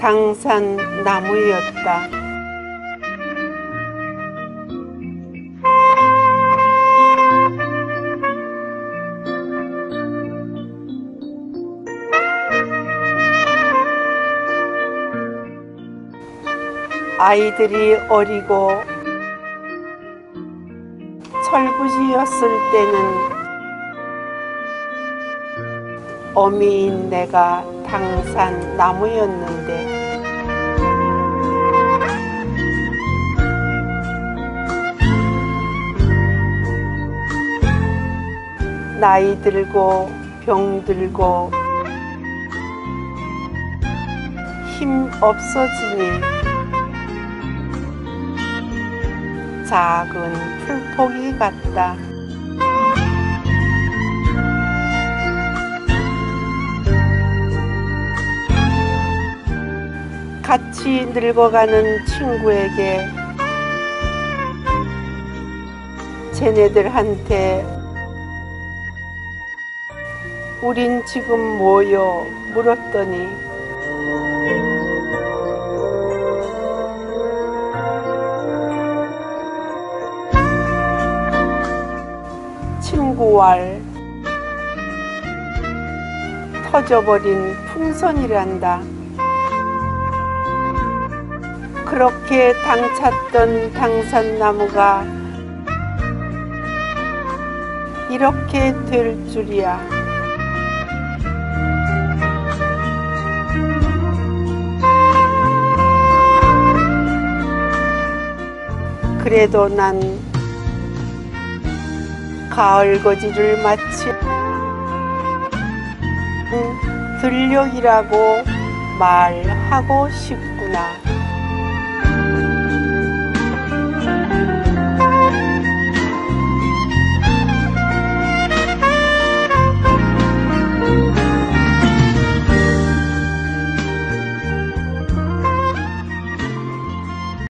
당산 나무였다. 아이들이 어리고 철부지였을 때는 어미인 내가 당산 나무였는데 나이 들고 병들고 힘 없어지니 작은 풀포기 같다. 같이 늙어가는 친구에게 쟤네들한테 우린 지금 뭐요? 물었더니 친구왈 터져버린 풍선이란다. 그렇게 당찼던 당산나무가 이렇게 될 줄이야. 그래도 난 가을거지를 마치 들녘이라고 말하고 싶구나.